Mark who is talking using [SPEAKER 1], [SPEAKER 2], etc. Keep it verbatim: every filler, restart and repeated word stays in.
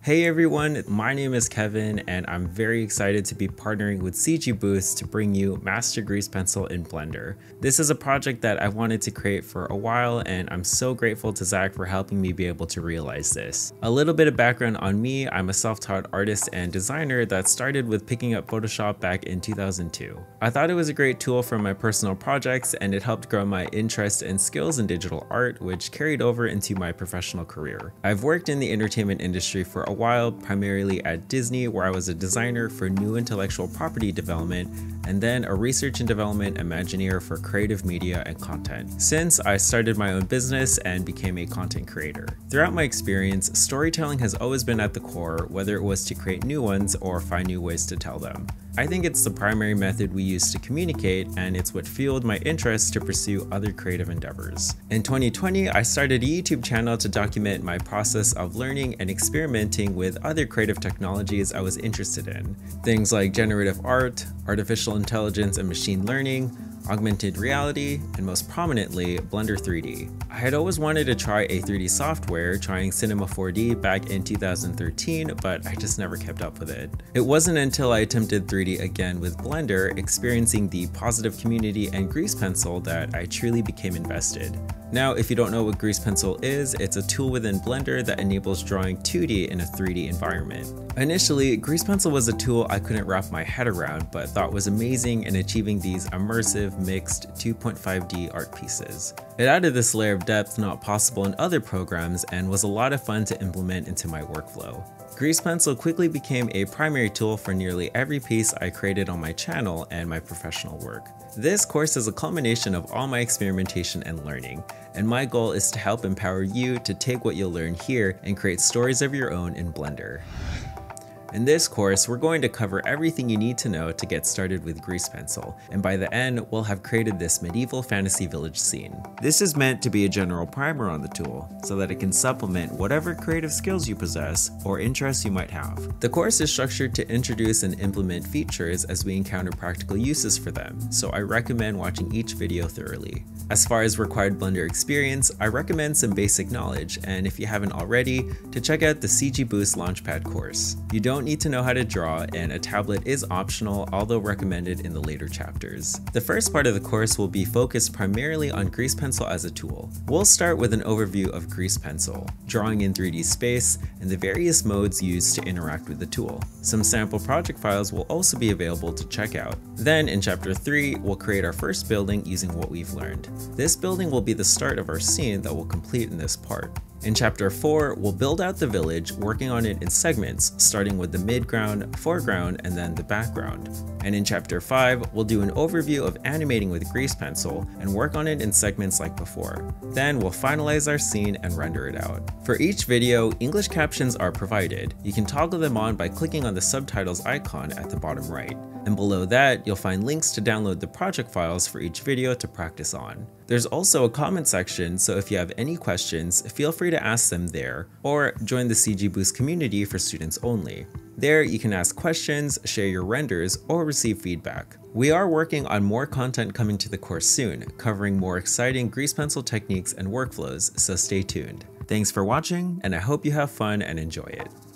[SPEAKER 1] Hey everyone, my name is Kevin and I'm very excited to be partnering with C G Boost to bring you Master Grease Pencil in Blender. This is a project that I wanted to create for a while and I'm so grateful to Zach for helping me be able to realize this. A little bit of background on me, I'm a self-taught artist and designer that started with picking up Photoshop back in two thousand two. I thought it was a great tool for my personal projects and it helped grow my interest and skills in digital art, which carried over into my professional career. I've worked in the entertainment industry for a while, primarily at Disney, where I was a designer for new intellectual property development, and then a research and development Imagineer for creative media and content, since I started my own business and became a content creator. Throughout my experience, storytelling has always been at the core, whether it was to create new ones or find new ways to tell them. I think it's the primary method we use to communicate, and it's what fueled my interest to pursue other creative endeavors. In twenty twenty, I started a YouTube channel to document my process of learning and experimenting with other creative technologies I was interested in. Things like generative art, artificial intelligence and machine learning, augmented reality, and most prominently, Blender three D. I had always wanted to try a three D software, trying Cinema four D back in two thousand thirteen, but I just never kept up with it. It wasn't until I attempted three D again with Blender, experiencing the positive community and Grease Pencil, that I truly became invested. Now, if you don't know what Grease Pencil is, it's a tool within Blender that enables drawing two D in a three D environment. Initially, Grease Pencil was a tool I couldn't wrap my head around, but thought was amazing in achieving these immersive, mixed two point five D art pieces. It added this layer of depth not possible in other programs and was a lot of fun to implement into my workflow. Grease Pencil quickly became a primary tool for nearly every piece I created on my channel and my professional work. This course is a culmination of all my experimentation and learning, and my goal is to help empower you to take what you'll learn here and create stories of your own in Blender. In this course, we're going to cover everything you need to know to get started with Grease Pencil, and by the end, we'll have created this medieval fantasy village scene. This is meant to be a general primer on the tool, so that it can supplement whatever creative skills you possess or interests you might have. The course is structured to introduce and implement features as we encounter practical uses for them, so I recommend watching each video thoroughly. As far as required Blender experience, I recommend some basic knowledge, and if you haven't already, to check out the C G Boost Launchpad course. You don't need to know how to draw, and a tablet is optional, although recommended in the later chapters. The first part of the course will be focused primarily on Grease Pencil as a tool. We'll start with an overview of Grease Pencil, drawing in three D space, and the various modes used to interact with the tool. Some sample project files will also be available to check out. Then in chapter three, we'll create our first building using what we've learned. This building will be the start of our scene that we'll complete in this part. In chapter four, we'll build out the village, working on it in segments, starting with the midground, foreground, and then the background. And in chapter five, we'll do an overview of animating with Grease Pencil and work on it in segments like before. Then we'll finalize our scene and render it out. For each video, English captions are provided. You can toggle them on by clicking on the subtitles icon at the bottom right. And below that, you'll find links to download the project files for each video to practice on. There's also a comment section, so if you have any questions, feel free to ask them there, or join the C G Boost community for students only. There, you can ask questions, share your renders, or receive feedback. We are working on more content coming to the course soon, covering more exciting Grease Pencil techniques and workflows, so stay tuned. Thanks for watching, and I hope you have fun and enjoy it.